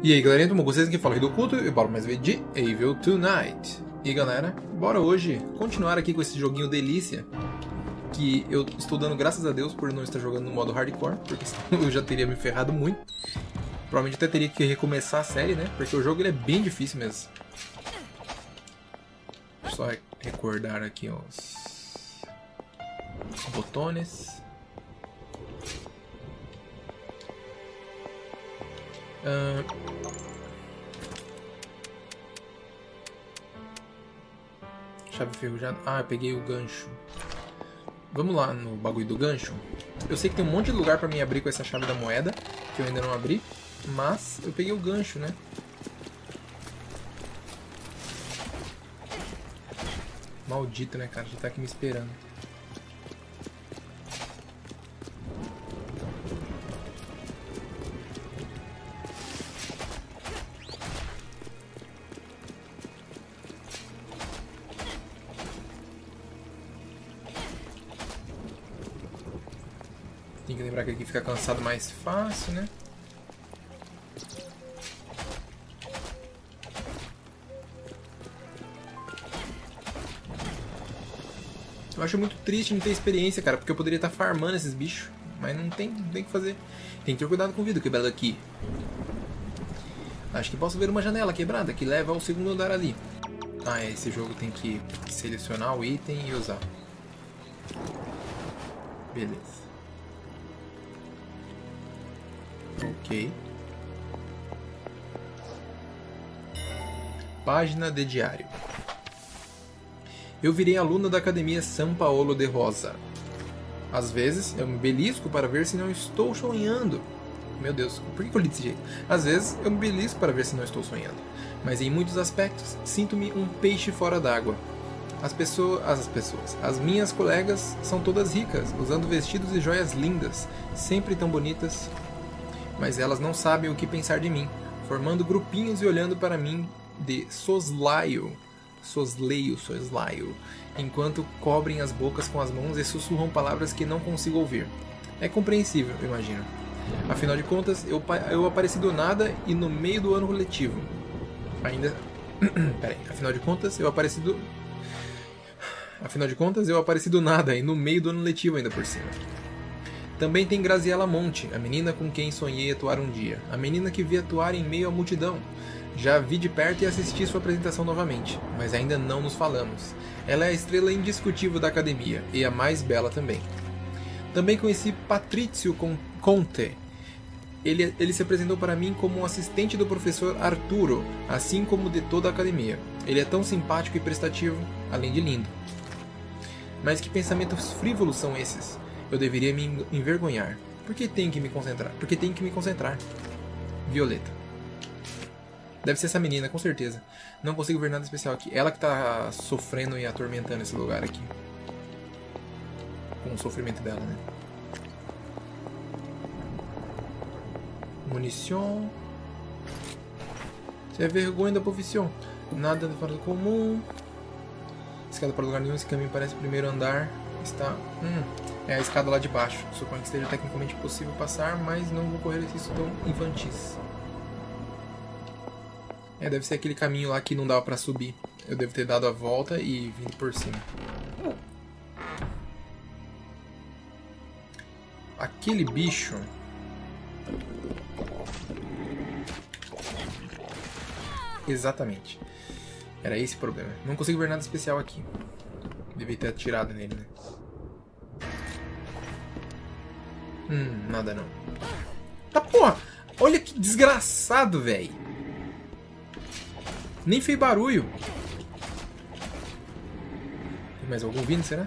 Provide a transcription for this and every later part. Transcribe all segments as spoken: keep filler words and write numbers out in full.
E aí galerinha, tudo bom com vocês? Aqui fala do Culto e bora mais ver de Evil Tonight. E galera, bora hoje continuar aqui com esse joguinho delícia, que eu estou dando graças a Deus por não estar jogando no modo hardcore, porque senão eu já teria me ferrado muito. Provavelmente até teria que recomeçar a série, né? Porque o jogo ele é bem difícil mesmo. Deixa eu só recordar aqui os, os botões. Uh... Chave enferrujada. Ah, eu peguei o gancho. Vamos lá no bagulho do gancho. Eu sei que tem um monte de lugar pra mim abrir com essa chave da moeda, que eu ainda não abri, mas eu peguei o gancho, né? Maldito, né, cara? Já tá aqui me esperando. Tem que lembrar que aqui fica cansado mais fácil, né? Eu acho muito triste não ter experiência, cara, porque eu poderia estar farmando esses bichos, mas não tem, não tem o que fazer. Tem que ter cuidado com o vidro quebrado aqui. Acho que posso ver uma janela quebrada que leva ao segundo andar ali. Ah, é, esse jogo tem que selecionar o item e usar. Beleza. Ok. Página de diário. Eu virei aluna da Academia São Paulo de Rosa. Às vezes, eu me belisco para ver se não estou sonhando. Meu Deus, por que eu li desse jeito? Às vezes, eu me belisco para ver se não estou sonhando. Mas em muitos aspectos, sinto-me um peixe fora d'água. As pessoas, as pessoas, as minhas colegas são todas ricas, usando vestidos e joias lindas, sempre tão bonitas. Mas elas não sabem o que pensar de mim, formando grupinhos e olhando para mim de soslaio, sosleio, soslaio, enquanto cobrem as bocas com as mãos e sussurram palavras que não consigo ouvir. É compreensível, eu imagino. Afinal de contas, eu, eu apareci do nada e no meio do ano letivo. Ainda... Peraí, afinal de contas, eu apareci do... Afinal de contas, eu apareci do nada e no meio do ano letivo ainda por cima. Também tem Graziella Monte, a menina com quem sonhei atuar um dia. A menina que vi atuar em meio à multidão. Já a vi de perto e assisti sua apresentação novamente, mas ainda não nos falamos. Ela é a estrela indiscutível da academia, e a mais bela também. Também conheci Patrizio Conte. Ele, ele se apresentou para mim como um assistente do professor Arturo, assim como de toda a academia. Ele é tão simpático e prestativo, além de lindo. Mas que pensamentos frívolos são esses? Eu deveria me envergonhar. Por que tenho que me concentrar? Porque tenho que me concentrar. Violeta. Deve ser essa menina, com certeza. Não consigo ver nada especial aqui. Ela que tá sofrendo e atormentando esse lugar aqui. Com o sofrimento dela, né? Munição. Isso é vergonha da profissão. Nada fora do comum. Escada para lugar nenhum. Esse caminho parece o primeiro andar. Está... Hum, é a escada lá de baixo. Suponho que esteja tecnicamente possível passar, mas não vou correr riscos tão infantis. É, deve ser aquele caminho lá que não dava pra subir. Eu devo ter dado a volta e vindo por cima. Aquele bicho... Exatamente. Era esse o problema. Não consigo ver nada especial aqui. Devia ter atirado nele, né? Hum, nada não. Tá porra! Olha que desgraçado, velho! Nem fez barulho. Tem mais algum vindo, será?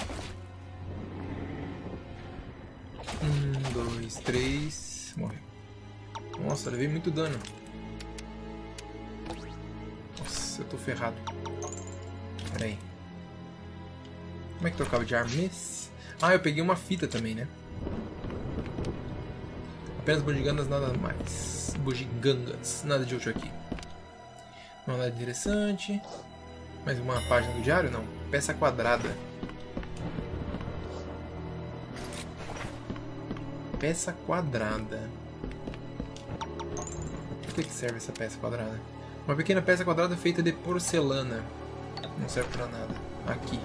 Um, dois, três... Morreu. Nossa, levei muito dano. Nossa, eu tô ferrado. Pera aí. Como é que trocava de armas? Ah, eu peguei uma fita também, né? Apenas bugigangas, nada mais. Bugigangas, nada de útil aqui. Não é nada interessante. Mais uma página do diário? Não. Peça quadrada. Peça quadrada. que que serve essa peça quadrada? Uma pequena peça quadrada feita de porcelana. Não serve pra nada. Aqui.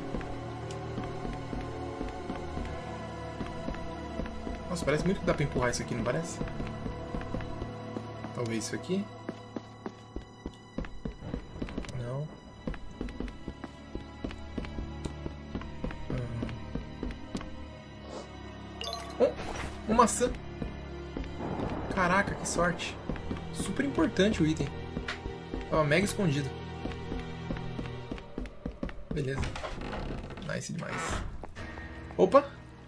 Nossa, parece muito que dá pra empurrar isso aqui, não parece? Talvez isso aqui. Não. Hum. Oh, uma maçã. Caraca, que sorte. Super importante o item. Tava mega escondido. Beleza. Nice demais. Opa!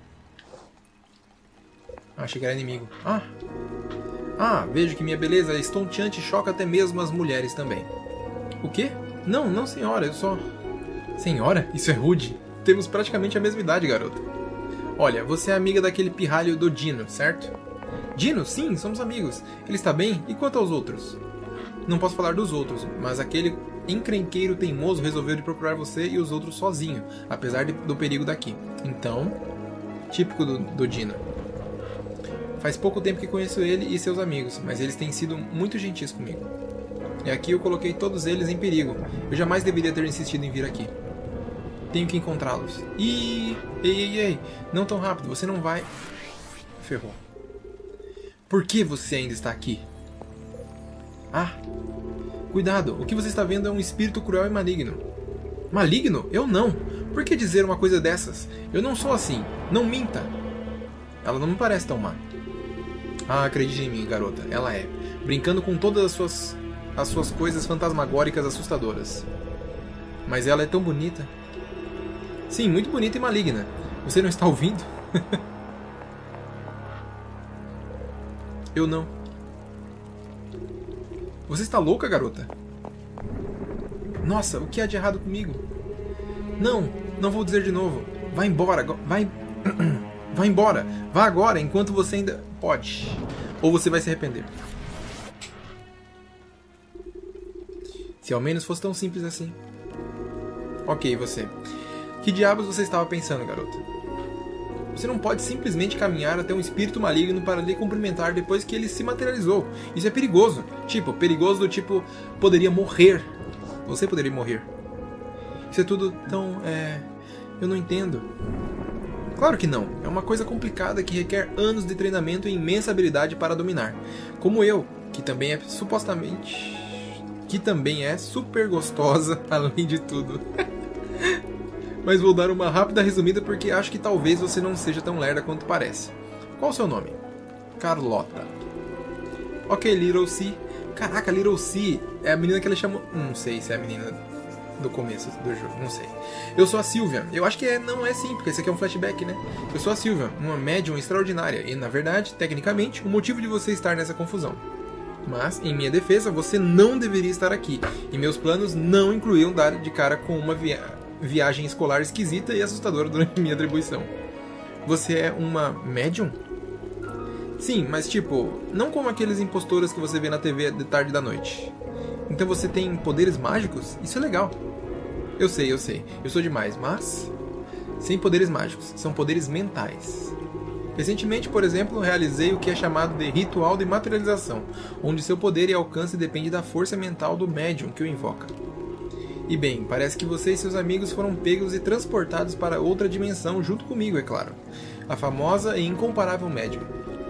Ah, achei que era inimigo. Ah! Ah, vejo que minha beleza estonteante choca até mesmo as mulheres também. O quê? Não, não senhora, eu só... Senhora? Isso é rude. Temos praticamente a mesma idade, garota. Olha, você é amiga daquele pirralho do Dino, certo? Dino? Sim, somos amigos. Ele está bem? E quanto aos outros? Não posso falar dos outros, mas aquele encrenqueiro teimoso resolveu de procurar você e os outros sozinho, apesar de, do perigo daqui. Então, típico do, do Dino. Faz pouco tempo que conheço ele e seus amigos, mas eles têm sido muito gentis comigo. E aqui eu coloquei todos eles em perigo. Eu jamais deveria ter insistido em vir aqui. Tenho que encontrá-los. E... Ei, ei, ei, não tão rápido, você não vai... Ferrou. Por que você ainda está aqui? Ah, cuidado, o que você está vendo é um espírito cruel e maligno. Maligno? Eu não. Por que dizer uma coisa dessas? Eu não sou assim. Não minta. Ela não me parece tão má. Ah, acredite em mim, garota. Ela é. Brincando com todas as suas, as suas coisas fantasmagóricas assustadoras. Mas ela é tão bonita. Sim, muito bonita e maligna. Você não está ouvindo? Eu não. Você está louca, garota? Nossa, o que há de errado comigo? Não, não vou dizer de novo. Vá embora, vai... Vá embora. Vá agora, enquanto você ainda pode. Ou você vai se arrepender. Se ao menos fosse tão simples assim. Ok, você. Que diabos você estava pensando, garota? Você não pode simplesmente caminhar até um espírito maligno para lhe cumprimentar depois que ele se materializou. Isso é perigoso. Tipo, perigoso do tipo, poderia morrer. Você poderia morrer. Isso é tudo tão... é... Eu não entendo. Claro que não. É uma coisa complicada que requer anos de treinamento e imensa habilidade para dominar. Como eu, que também é supostamente... que também é super gostosa, além de tudo. Mas vou dar uma rápida resumida porque acho que talvez você não seja tão lerda quanto parece. Qual o seu nome? Carlota. Ok, Little C. Caraca, Little C é a menina que ela chamou... Não sei se é a menina do começo do jogo, não sei. Eu sou a Sylvia. Eu acho que é, não é sim, porque esse aqui é um flashback, né? Eu sou a Sylvia, uma médium extraordinária. E, na verdade, tecnicamente, o motivo de você estar nessa confusão. Mas, em minha defesa, você não deveria estar aqui. E meus planos não incluíam dar de cara com uma via... viagem escolar esquisita e assustadora durante minha atribuição. Você é uma médium? Sim, mas tipo, não como aqueles impostoras que você vê na T V de tarde da noite. Então você tem poderes mágicos? Isso é legal. Eu sei, eu sei. Eu sou demais, mas... sem poderes mágicos. São poderes mentais. Recentemente, por exemplo, realizei o que é chamado de ritual de materialização, onde seu poder e alcance depende da força mental do médium que o invoca. E bem, parece que você e seus amigos foram pegos e transportados para outra dimensão junto comigo, é claro. A famosa e incomparável médium.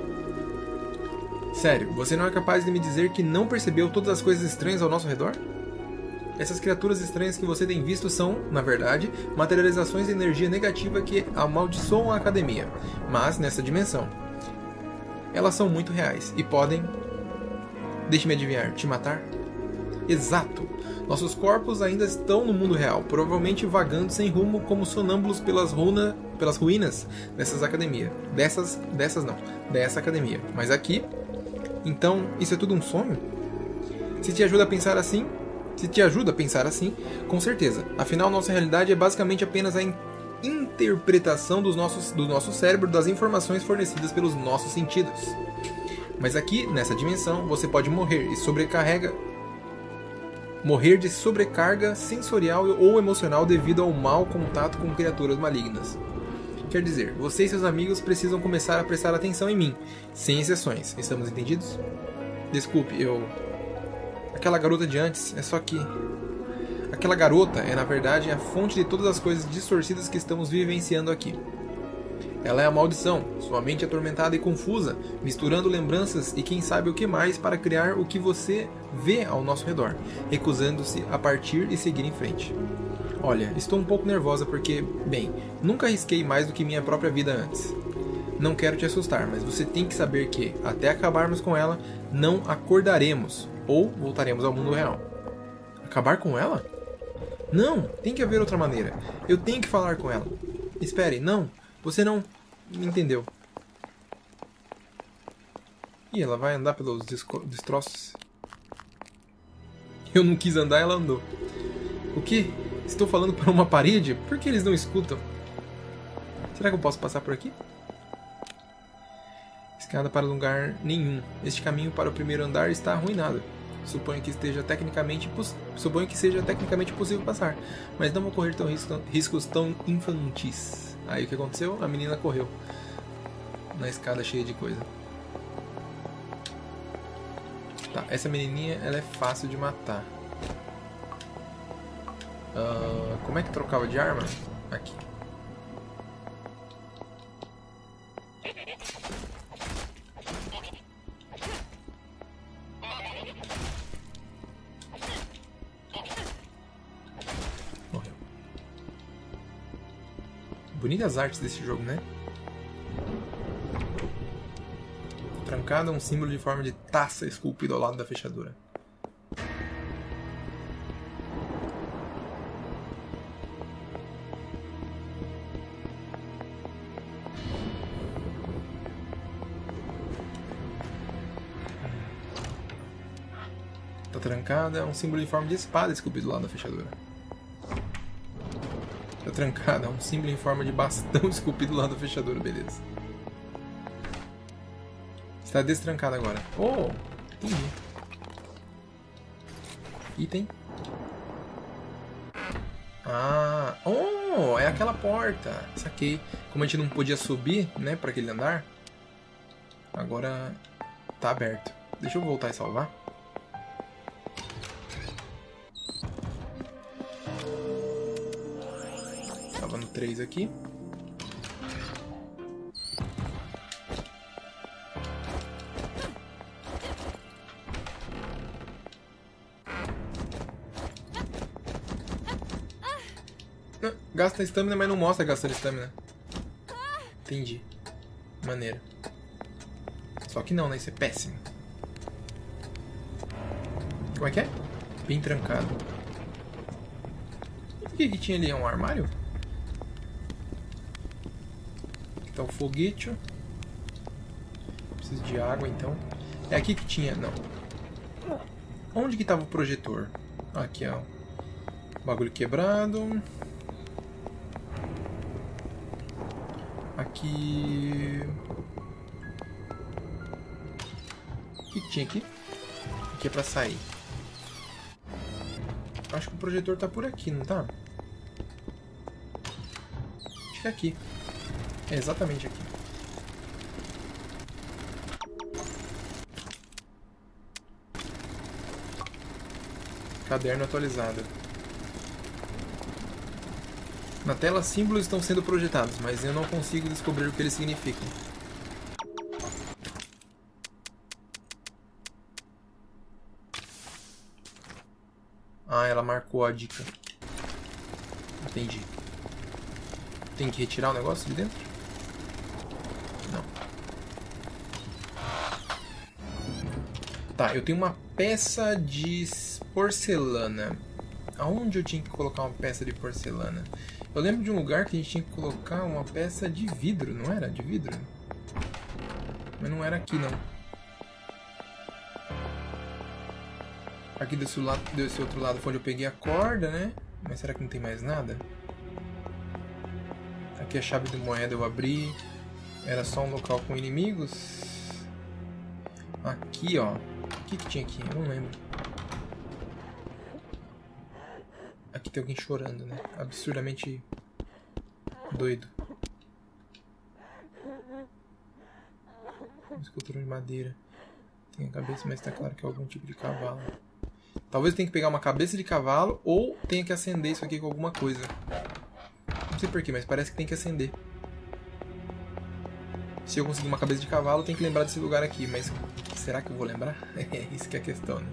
Sério, você não é capaz de me dizer que não percebeu todas as coisas estranhas ao nosso redor? Essas criaturas estranhas que você tem visto são, na verdade, materializações de energia negativa que amaldiçoam a academia, mas nessa dimensão. Elas são muito reais e podem... Deixe-me adivinhar, te matar? Exato! Nossos corpos ainda estão no mundo real, provavelmente vagando sem rumo como sonâmbulos pelas, runa, pelas ruínas dessas academias. Dessas, dessas não, dessa academia. Mas aqui, então, isso é tudo um sonho? Se te ajuda a pensar assim, se te ajuda a pensar assim, com certeza. Afinal, nossa realidade é basicamente apenas a in interpretação dos nossos, do nosso cérebro das informações fornecidas pelos nossos sentidos. Mas aqui, nessa dimensão, você pode morrer e sobrecarrega morrer de sobrecarga sensorial ou emocional devido ao mau contato com criaturas malignas. Quer dizer, você e seus amigos precisam começar a prestar atenção em mim, sem exceções. Estamos entendidos? Desculpe, eu... Aquela garota de antes é só que... Aquela garota é, na verdade, a fonte de todas as coisas distorcidas que estamos vivenciando aqui. Ela é a maldição, sua mente atormentada e confusa, misturando lembranças e quem sabe o que mais para criar o que você vê ao nosso redor, recusando-se a partir e seguir em frente. Olha, estou um pouco nervosa porque, bem, nunca arrisquei mais do que minha própria vida antes. Não quero te assustar, mas você tem que saber que, até acabarmos com ela, não acordaremos, ou voltaremos ao mundo real. Acabar com ela? Não, tem que haver outra maneira. Eu tenho que falar com ela. Espere, não, você não me entendeu. Ih, ela vai andar pelos destroços. Eu não quis andar, ela andou. O quê? Estou falando para uma parede? Por que eles não escutam? Será que eu posso passar por aqui? Escada para lugar nenhum. Este caminho para o primeiro andar está arruinado. Suponho que, esteja tecnicamente Suponho que seja tecnicamente possível passar, mas não vou correr tão risco... riscos tão infantis. Aí o que aconteceu? A menina correu na escada cheia de coisa. Tá, essa menininha ela é fácil de matar. Uh, como é que trocava de arma? Aqui. Morreu. Bonitas artes desse jogo, né? Trancada, um símbolo de forma de taça esculpido ao lado da fechadura. Tá trancada, um símbolo de forma de espada esculpido ao lado da fechadura. Tá trancada, um símbolo em forma de bastão esculpido ao lado da fechadura, beleza. Está destrancada agora. Oh, entendi. Item. Ah, oh, é aquela porta. Saquei. Como a gente não podia subir, né, para aquele andar, agora tá aberto. Deixa eu voltar e salvar. Tava no três aqui. Gasta estamina, mas não mostra gastando estamina. Entendi. Maneiro. Só que não, né? Isso é péssimo. Como é que é? Bem trancado. O que que tinha ali? É um armário? Aqui tá o foguete. Preciso de água, então. É aqui que tinha... Não. Onde que tava o projetor? Aqui, ó. Bagulho quebrado. Aqui... O que tinha aqui? Aqui é pra sair. Acho que o projetor tá por aqui, não tá? Acho que é aqui. É exatamente aqui. Caderno atualizado. Na tela, símbolos estão sendo projetados, mas eu não consigo descobrir o que eles significam. Ah, ela marcou a dica. Entendi. Tem que retirar o negócio de dentro? Não. Tá, eu tenho uma peça de porcelana. Aonde eu tinha que colocar uma peça de porcelana? Eu lembro de um lugar que a gente tinha que colocar uma peça de vidro, não era? De vidro? Mas não era aqui, não. Aqui desse, lado, desse outro lado foi onde eu peguei a corda, né? Mas será que não tem mais nada? Aqui a chave de moeda eu abri. Era só um local com inimigos. Aqui, ó. O que que tinha aqui? Eu não lembro. Aqui tem alguém chorando, né? Absurdamente doido. Escultura de madeira. Tem a cabeça, mas tá claro que é algum tipo de cavalo. Talvez eu tenha que pegar uma cabeça de cavalo ou tenha que acender isso aqui com alguma coisa. Não sei porquê, mas parece que tem que acender. Se eu conseguir uma cabeça de cavalo, eu tenho que lembrar desse lugar aqui. Mas será que eu vou lembrar? É isso que é a questão, né?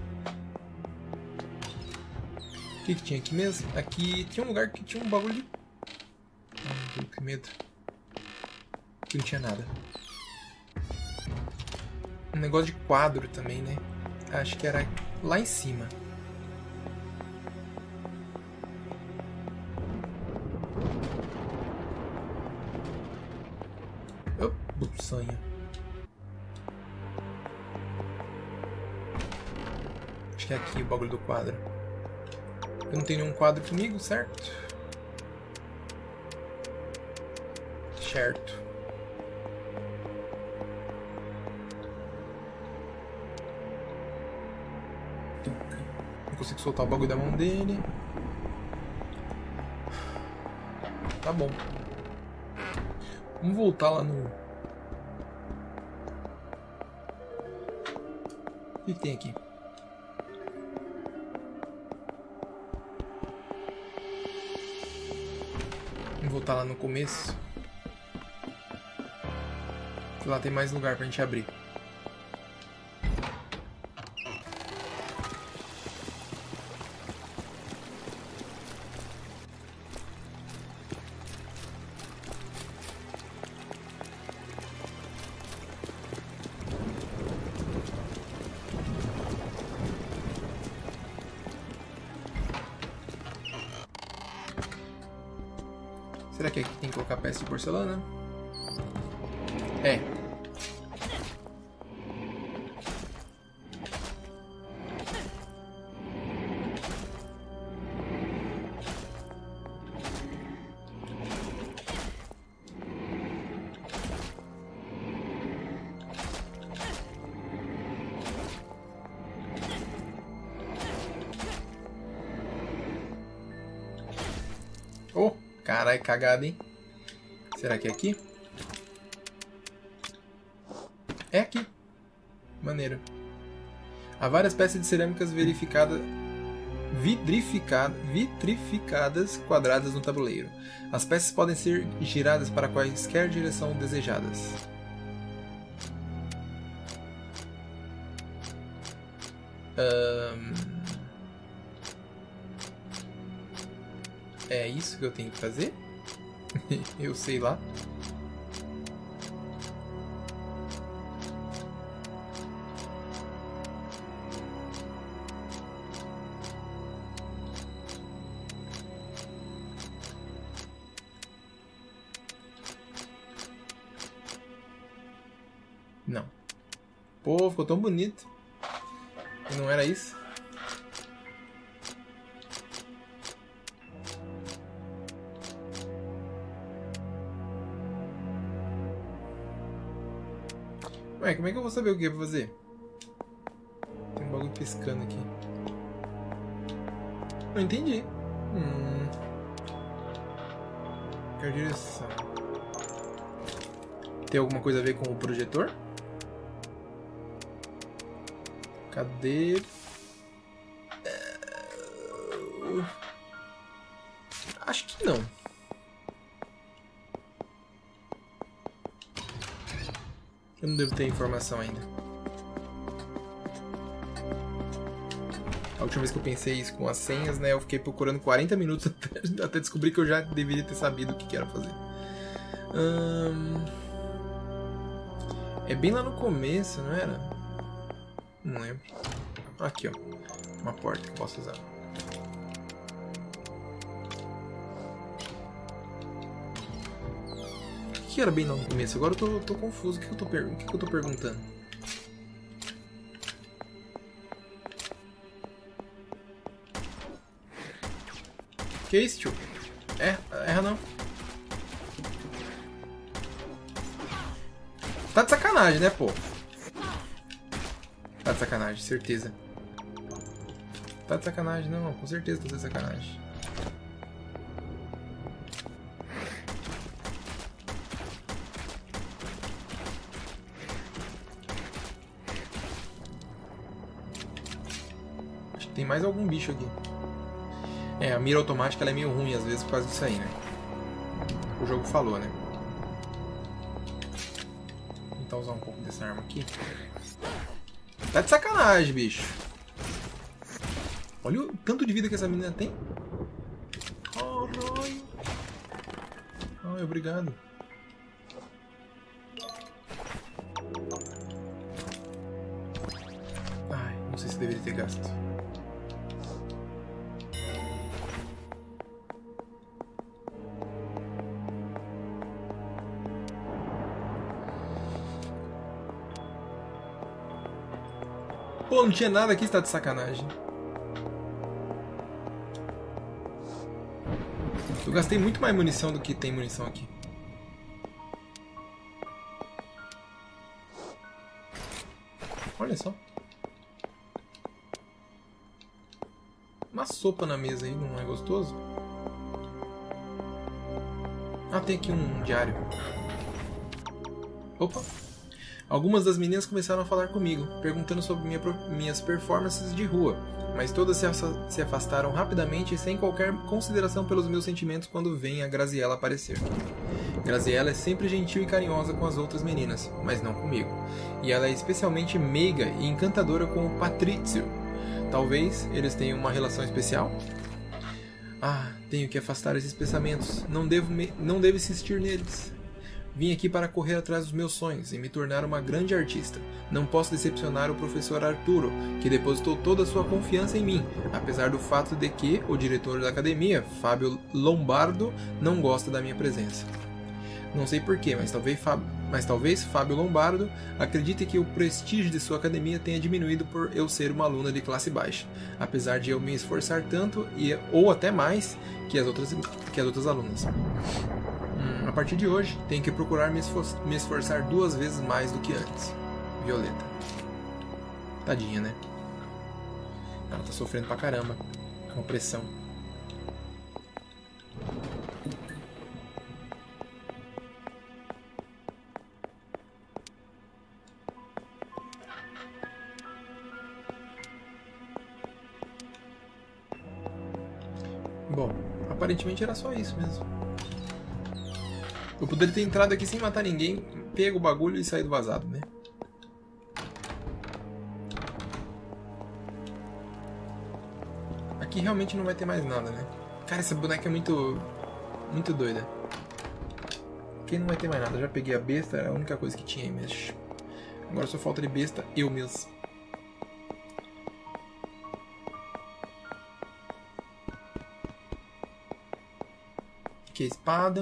O que, que tinha aqui mesmo? Aqui tinha um lugar que tinha um bagulho de... Ai, que medo. Aqui não tinha nada. Um negócio de quadro também, né? Acho que era lá em cima. Oh, sonho. Acho que é aqui o bagulho do quadro. Eu não tenho nenhum quadro comigo, certo? Certo. Não consigo soltar o bagulho da mão dele. Tá bom. Vamos voltar lá no... O que, que tem aqui? Vamos voltar lá no começo. Que lá tem mais lugar pra gente abrir. Será que aqui tem que colocar peça de porcelana? É. Oh, carai, cagada, hein? Será que é aqui? É aqui. Maneiro. Há várias peças de cerâmicas verificadas, vidrificada, vitrificadas quadradas no tabuleiro. As peças podem ser giradas para quaisquer direção desejadas. Um... É isso que eu tenho que fazer? Eu sei lá. Não. Pô, ficou tão bonito. E não era isso? Ué, como é que eu vou saber o que pra fazer? Tem um bagulho piscando aqui. Não entendi. Hum. Qual direção? Tem alguma coisa a ver com o projetor? Cadê? Acho que não. Eu não devo ter informação ainda. A última vez que eu pensei isso com as senhas, né, eu fiquei procurando quarenta minutos até, até descobrir que eu já deveria ter sabido o que, que era fazer. Hum... É bem lá no começo, não era? Não lembro. Aqui, ó. Uma porta que eu posso usar. O que era bem lá no começo? Agora eu tô, tô confuso. O que eu tô, per... o que eu tô perguntando? Que isso, tio? É, erra não. Tá de sacanagem, né, pô? Tá de sacanagem, certeza. Tá de sacanagem, não, com certeza tá de sacanagem. tem mais algum bicho aqui. É, a mira automática ela é meio ruim às vezes por causa disso aí, né? O jogo falou, né? Vou tentar usar um pouco dessa arma aqui. Tá de sacanagem, bicho. Olha o tanto de vida que essa menina tem. Caralho. Ai, obrigado. Ai, não sei se deveria ter gasto. Pô, não tinha nada aqui, está de sacanagem. Eu gastei muito mais munição do que tem munição aqui. Olha só. Uma sopa na mesa aí, não é gostoso? Ah, tem aqui um diário. Opa! Algumas das meninas começaram a falar comigo, perguntando sobre minha, minhas performances de rua, mas todas se, se afastaram rapidamente e sem qualquer consideração pelos meus sentimentos quando veem a Graziella aparecer. Graziella é sempre gentil e carinhosa com as outras meninas, mas não comigo, e ela é especialmente meiga e encantadora com o Patrizio. Talvez eles tenham uma relação especial? Ah, tenho que afastar esses pensamentos, não devo, me, não devo insistir neles. Vim aqui para correr atrás dos meus sonhos e me tornar uma grande artista. Não posso decepcionar o professor Arturo, que depositou toda a sua confiança em mim, apesar do fato de que o diretor da academia, Fábio Lombardo, não gosta da minha presença. Não sei porquê, mas talvez, mas talvez Fábio Lombardo acredite que o prestígio de sua academia tenha diminuído por eu ser uma aluna de classe baixa, apesar de eu me esforçar tanto, e, ou até mais, que as outras, que as outras alunas. Hum, a partir de hoje, tenho que procurar me, esfor me esforçar duas vezes mais do que antes. Violeta. Tadinha, né? Ela tá sofrendo pra caramba. Com pressão. Bom, aparentemente era só isso mesmo. Eu poderia ter entrado aqui sem matar ninguém, pego o bagulho e saído vazado, né? Aqui realmente não vai ter mais nada, né? Cara, essa boneca é muito... muito doida. Aqui não vai ter mais nada. Eu já peguei a besta, era a única coisa que tinha aí mesmo. Agora só falta de besta eu mesmo. Aqui a espada.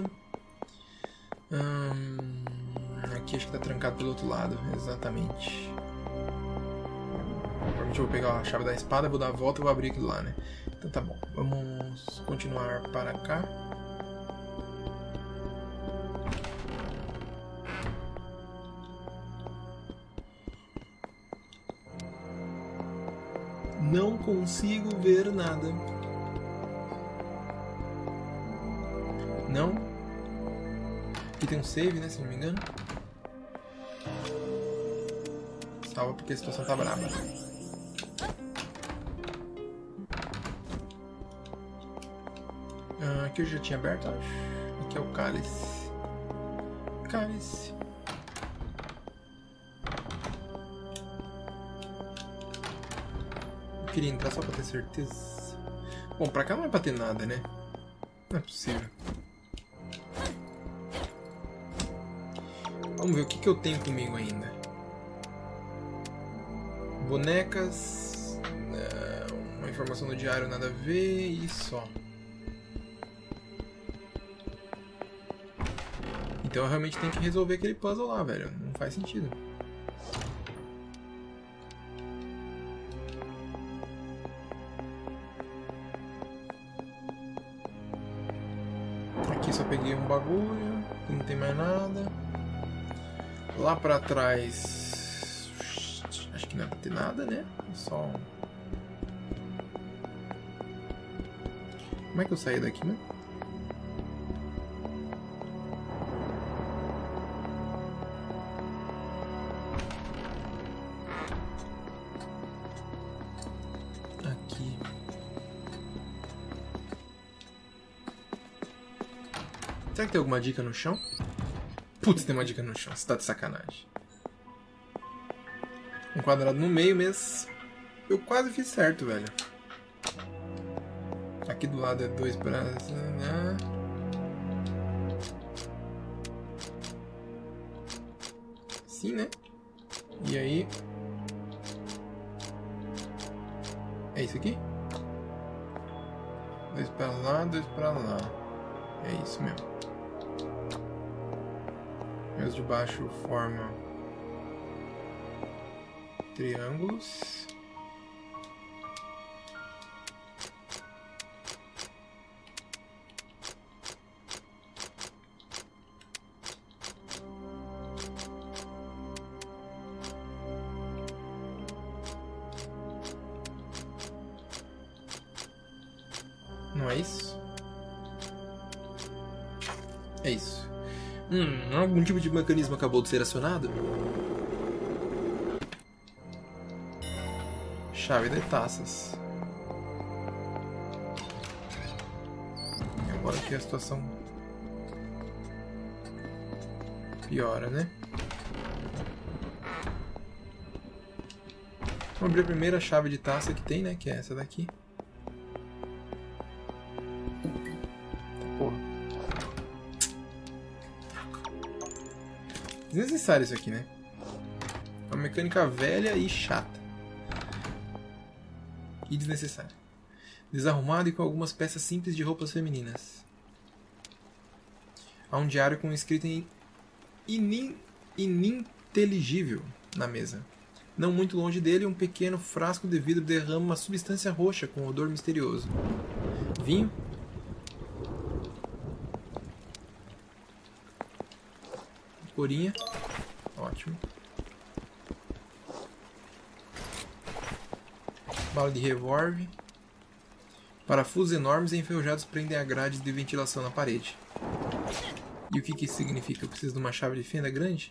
Hum, aqui acho que tá trancado pelo outro lado, exatamente. Provavelmente eu vou pegar a chave da espada, vou dar a volta e vou abrir aquilo lá, né? Então tá bom, vamos continuar para cá. Não consigo ver nada. Não? Aqui tem um save, né, se não me engano. Salva porque a situação tá braba. Ah, aqui eu já tinha aberto, acho. Aqui é o cálice. Cálice. Eu queria entrar só pra ter certeza. Bom, pra cá não é pra ter nada, né? Não é possível. Vamos ver o que, que eu tenho comigo ainda. Bonecas. Uma informação do diário, nada a ver. E só. Então eu realmente tenho que resolver aquele puzzle lá, velho. Não faz sentido. Aqui só peguei um bagulho. Aqui não tem mais nada. Lá pra trás, acho que não vai ter nada, né? Só... Como é que eu saí daqui, né? Aqui. Será que tem alguma dica no chão? Putz, tem uma dica no chão. Você tá de sacanagem. Um quadrado no meio, mas eu quase fiz certo, velho. Aqui do lado é dois braços. Né? Sim, né? E aí... É isso aqui? Dois pra lá, dois pra lá. É isso mesmo. E os de baixo formam triângulos. Não é isso? É isso. Hum, algum tipo de mecanismo acabou de ser acionado? Chave de taças. E agora que a situação piora, né? Vamos abrir a primeira chave de taça que tem, né? Que é essa daqui. Porra. Desnecessário isso aqui, né? É uma mecânica velha e chata. E desnecessária. Desarrumado e com algumas peças simples de roupas femininas. Há um diário com um escrito em inin... ininteligível na mesa. Não muito longe dele, um pequeno frasco de vidro derrama uma substância roxa com odor misterioso. Vinho? Corinha. Ótimo. Bala de revólver. Parafusos enormes e enferrujados prendem a grade de ventilação na parede. E o que, que isso significa? Eu preciso de uma chave de fenda grande?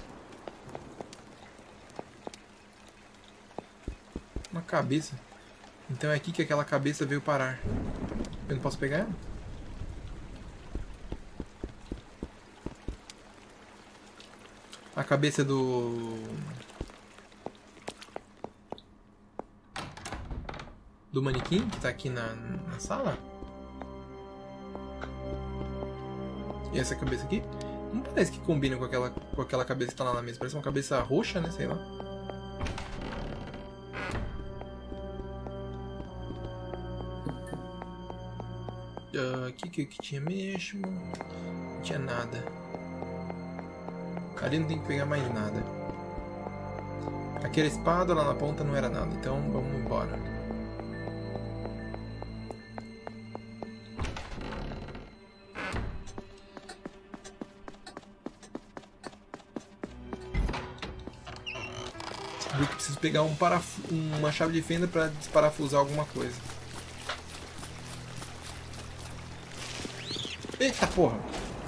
Uma cabeça. Então é aqui que aquela cabeça veio parar. Eu não posso pegar ela? A cabeça do... do manequim que tá aqui na, na sala? E essa cabeça aqui? Não parece que combina com aquela, com aquela cabeça que tá lá na mesa. Parece uma cabeça roxa, né? Sei lá. Aqui uh, que, que tinha mesmo? Não tinha nada. Ali não tem que pegar mais nada. Aquela espada lá na ponta não era nada. Então vamos embora. Eu preciso pegar um paraf... uma chave de fenda para desparafusar alguma coisa. Eita porra!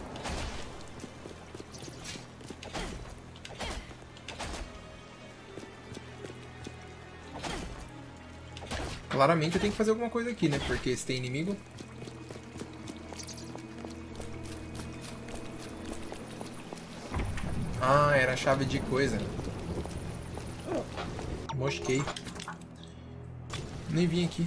Claramente eu tenho que fazer alguma coisa aqui, né? Porque se tem inimigo... Ah, era a chave de coisa. Mosquei. Nem vim aqui.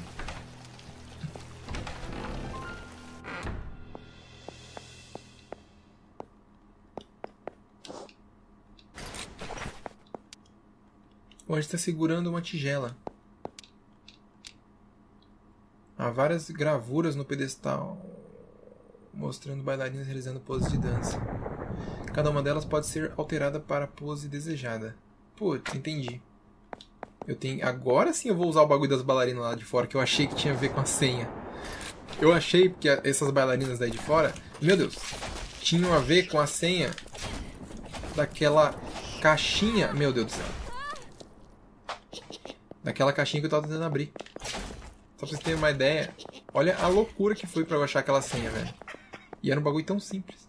Hoje está segurando uma tigela. Há várias gravuras no pedestal mostrando bailarinas realizando poses de dança. Cada uma delas pode ser alterada para a pose desejada. Putz, entendi. Eu tenho... Agora sim eu vou usar o bagulho das bailarinas lá de fora, que eu achei que tinha a ver com a senha. Eu achei que essas bailarinas daí de fora, meu Deus, tinham a ver com a senha daquela caixinha, meu Deus do céu. Daquela caixinha que eu tava tentando abrir. Só pra vocês terem uma ideia, olha a loucura que foi pra eu achar aquela senha, velho. E era um bagulho tão simples.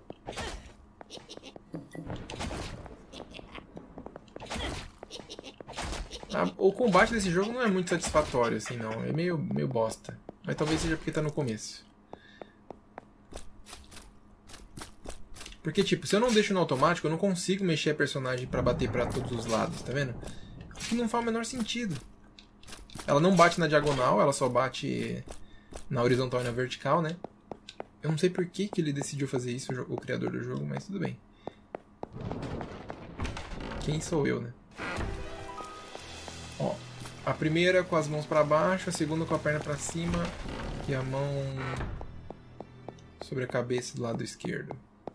Ah, o combate desse jogo não é muito satisfatório, assim, não. É meio, meio bosta. Mas talvez seja porque tá no começo. Porque, tipo, se eu não deixo no automático, eu não consigo mexer a personagem pra bater pra todos os lados, tá vendo? Que não faz o menor sentido. Ela não bate na diagonal, ela só bate na horizontal e na vertical, né? Eu não sei por que, que ele decidiu fazer isso, o criador do jogo, mas tudo bem. Quem sou eu, né? Ó, a primeira com as mãos pra baixo, a segunda com a perna pra cima e a mão sobre a cabeça do lado esquerdo.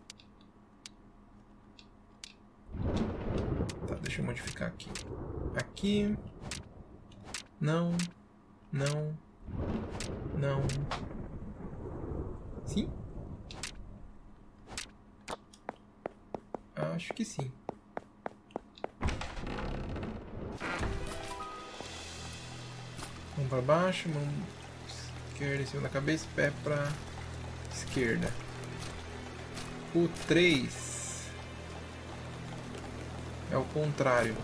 Tá, deixa eu modificar aqui. Aqui. Não. Não. Não. Sim? Acho que sim. Mão pra baixo, mão esquerda em cima da cabeça, pé pra esquerda. O três é o contrário.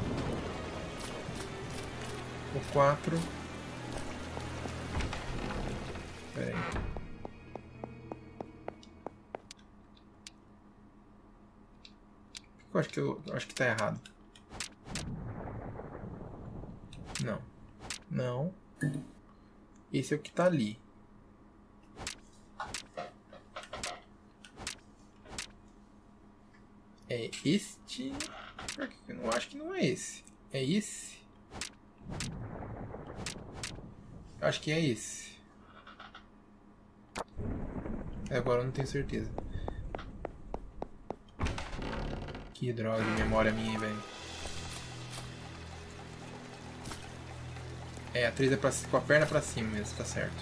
O quatro. Pera aí. Eu acho que eu, eu acho que tá errado. Não. Não. Esse é o que tá ali. É este. Eu não acho que não é esse. É esse. Acho que é esse. Agora eu não tenho certeza. Que droga de memória minha, velho. É, a três é pra, com a perna pra cima mesmo, tá certo.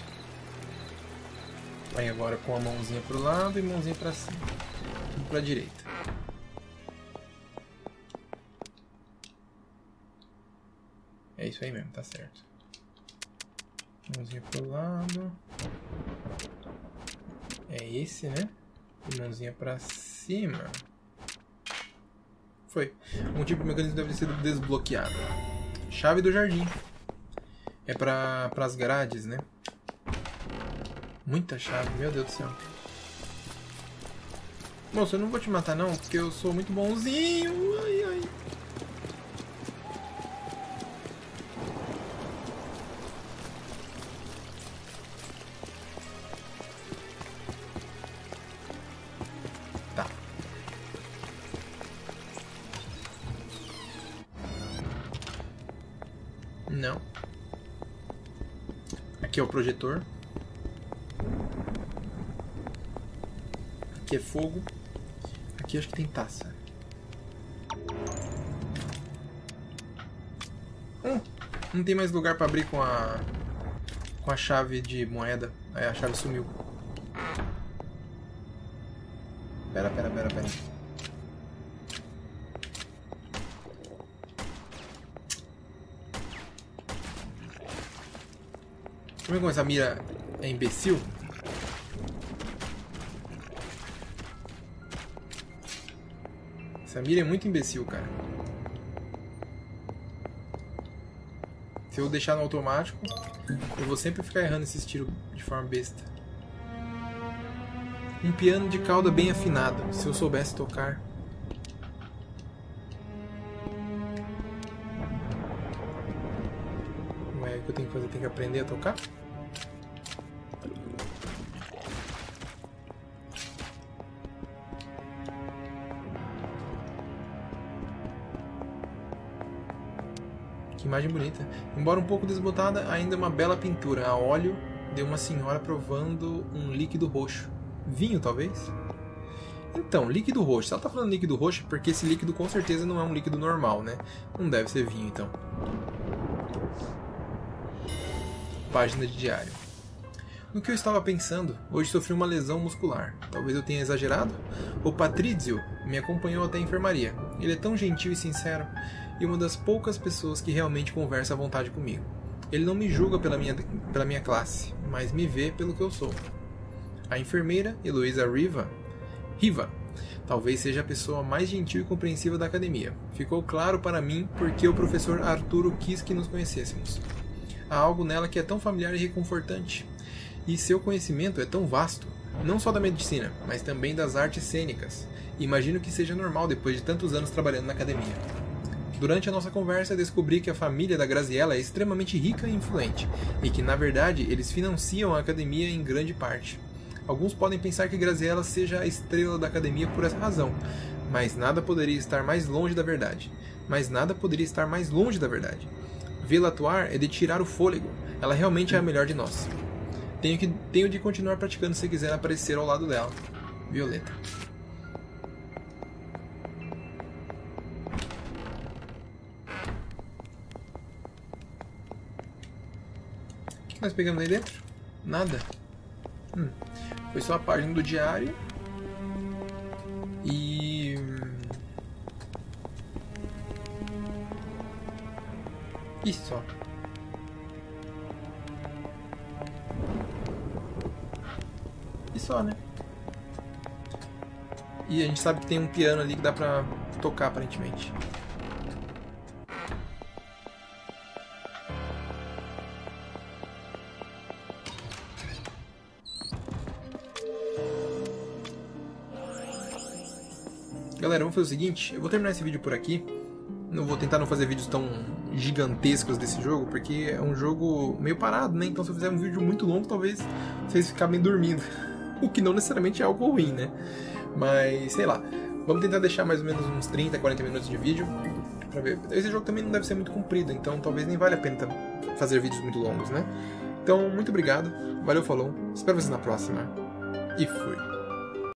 Aí agora com a mãozinha pro lado e mãozinha pra cima. Tudo pra direita. É isso aí mesmo, tá certo. Mãozinha pro lado. É esse, né? E mãozinha pra cima. Foi. Um tipo de mecanismo deve ter sido desbloqueado. Chave do jardim. É pra, pras grades, né? Muita chave, meu Deus do céu. Moço, eu não vou te matar não, porque eu sou muito bonzinho. Ai, ai. Tá. Não. Aqui é o projetor. Aqui é fogo. Aqui acho que tem taça. Hum, não tem mais lugar para abrir com a com a chave de moeda. Aí a chave sumiu. Pera, pera, pera, pera. Vamos ver como essa mira é imbecil? Essa mira é muito imbecil, cara. Se eu deixar no automático, eu vou sempre ficar errando esses tiros de forma besta. Um piano de cauda bem afinado. Se eu soubesse tocar. Ué, o que eu tenho que fazer? Tem que aprender a tocar? Que imagem bonita. Embora um pouco desbotada, ainda é uma bela pintura. A óleo de uma senhora provando um líquido roxo. Vinho, talvez? Então, líquido roxo. Se ela tá falando líquido roxo, é porque esse líquido com certeza não é um líquido normal, né? Não deve ser vinho, então. Página de diário. No que eu estava pensando, hoje sofri uma lesão muscular. Talvez eu tenha exagerado? O Patrizio me acompanhou até a enfermaria. Ele é tão gentil e sincero, e uma das poucas pessoas que realmente conversa à vontade comigo. Ele não me julga pela minha, pela minha classe, mas me vê pelo que eu sou. A enfermeira, Heloísa Riva, Riva, talvez seja a pessoa mais gentil e compreensiva da academia. Ficou claro para mim porque o professor Arturo quis que nos conhecêssemos. Há algo nela que é tão familiar e reconfortante. E seu conhecimento é tão vasto. Não só da medicina, mas também das artes cênicas. Imagino que seja normal depois de tantos anos trabalhando na academia. Durante a nossa conversa, descobri que a família da Graziella é extremamente rica e influente, e que, na verdade, eles financiam a academia em grande parte. Alguns podem pensar que Graziella seja a estrela da academia por essa razão, mas nada poderia estar mais longe da verdade. Mas nada poderia estar mais longe da verdade. Vê-la atuar é de tirar o fôlego. Ela realmente é a melhor de nós. Tenho, que, tenho de continuar praticando se quiser aparecer ao lado dela. Violeta. O que nós pegamos aí dentro? Nada. Hum. Foi só a página do diário. E... E só. E só, né? E a gente sabe que tem um piano ali que dá pra tocar, aparentemente. Galera, vamos fazer o seguinte, eu vou terminar esse vídeo por aqui. Não vou tentar não fazer vídeos tão gigantescos desse jogo, porque é um jogo meio parado, né? Então se eu fizer um vídeo muito longo, talvez vocês ficarem dormindo. O que não necessariamente é algo ruim, né? Mas, sei lá, vamos tentar deixar mais ou menos uns trinta, quarenta minutos de vídeo pra ver. Esse jogo também não deve ser muito comprido, então talvez nem valha a pena fazer vídeos muito longos, né? Então, muito obrigado, valeu, falou, espero vocês na próxima e fui!